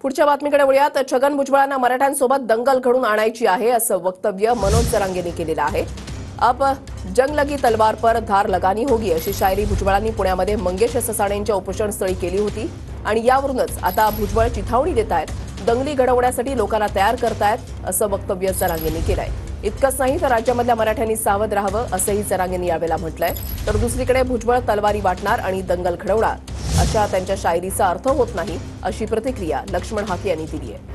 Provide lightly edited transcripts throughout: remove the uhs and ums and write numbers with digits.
पुढच्या बातमीकडे वळूयात। छगन भुजबळांना मराठ्यांसोबत दंगल घडून आणायची आहे असं वक्तव्य मनोज जरांगेंनी केलेलं आहे। अब जंग लगी तलवार पर धार लगानी होगी अशी शायरी भुजबळांनी पुण्यामध्ये मंगेश ससाणेंच्या उपोषणस्थळी केली होती आणि यावरूनच आता भुजबळ चिथावणी देत आहेत, दंगली घडवण्यासाठी लोकांना तयार करतायत असं वक्तव्य जरांगेंनी केलंय। इतकंच नाही तर राज्यामधल्या मराठ्यांनी सावध राहावं असंही जरांगेंनी यावेळेला म्हटलंय। तर दुसरीकडे भुजबळ तलवारी वाटणार आणि दंगल घडवणार अशा त्यांच्या शायरीचा अर्थ होत नाही अशी प्रतिक्रिया लक्ष्मण हाके यांनी दिली आहे।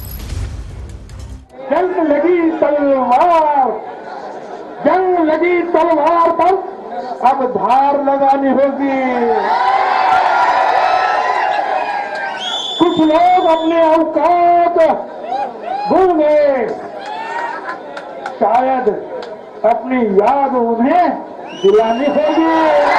जंग लगी तलवार पर अब धार लगानी होगी। कुछ लोग अपने औकात भूल गए, शायद अपनी याद उन्हें दिलानी होगी।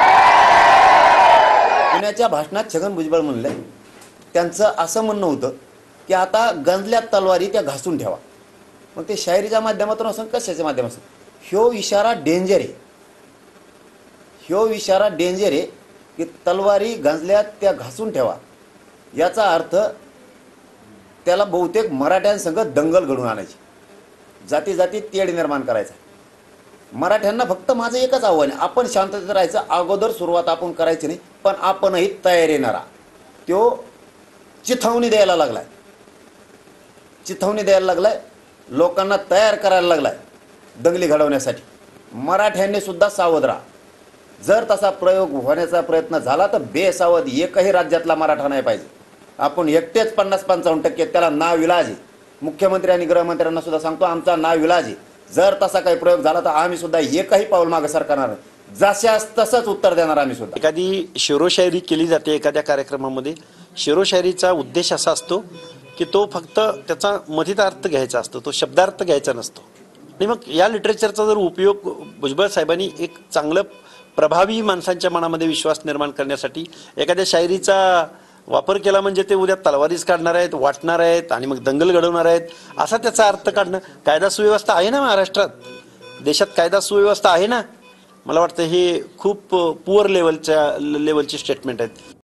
पुण्याच्या भाषणात छगन भुजबळ म्हणले, त्यांचं असं म्हणणं होतं की आता गंजल्या तलवारी त्या घासून ठेवा। मग ते शायरीच्या माध्यमातून असं कशाच्या माध्यमातून ह्यो इशारा डेंजर आहे, ह्यो इशारा डेंजर आहे की तलवारी गंजल्या त्या घासून ठेवा। याचा अर्थ त्याला बहुतेक मराठ्यांसंग दंगल घडून आणायची, जाती जाती तेढ निर्माण करायचा। मराठ्यांना फक्त माझं एकच आव्हान आहे, आपण शांततेत राहायचं, अगोदर सुरुवात आपण करायची नाही, पण आपणही तयार येणारा तो चिथावणी द्यायला लागलाय, चिथावणी द्यायला लागलाय, लोकांना तयार करायला लागलाय दंगली घडवण्यासाठी। मराठ्यांनी सुद्धा सावध राहा। जर तसा प्रयोग होण्याचा प्रयत्न झाला तर बेसावध एकही राज्यातला मराठा नाही पाहिजे। आपण एकटेच 50-55% त्याला नाविलाज आहे। मुख्यमंत्री आणि गृहमंत्र्यांना सुद्धा सांगतो, आमचा नाविलाज आहे। जर तसा काही प्रयोग झाला तर आम्ही सुद्धा एकही पाऊल मागे सरकणार नाही, जशास तसंच उत्तर देणार आम्ही सुद्धा। एखादी शेरोशायरी केली जाते एखाद्या कार्यक्रमामध्ये, शेरोशायरीचा उद्देश असा असतो की तो फक्त त्याचा मथित अर्थ घ्यायचा असतो, तो शब्दार्थ घ्यायचा नसतो। आणि मग या लिटरेचरचा जर उपयोग भुजबळ साहेबांनी एक चांगलं प्रभावी माणसांच्या मनामध्ये विश्वास निर्माण करण्यासाठी एखाद्या शायरीचा वापर केला म्हणजे ते उद्या तलवारीच काढणार आहेत, वाटणार आहेत आणि मग दंगल घडवणार आहेत असा त्याचा अर्थ काढणं। कायदा सुव्यवस्था आहे ना महाराष्ट्रात, देशात कायदा सुव्यवस्था आहे ना। मला वाटतं हे खूप पुअर लेवलची स्टेटमेंट आहेत।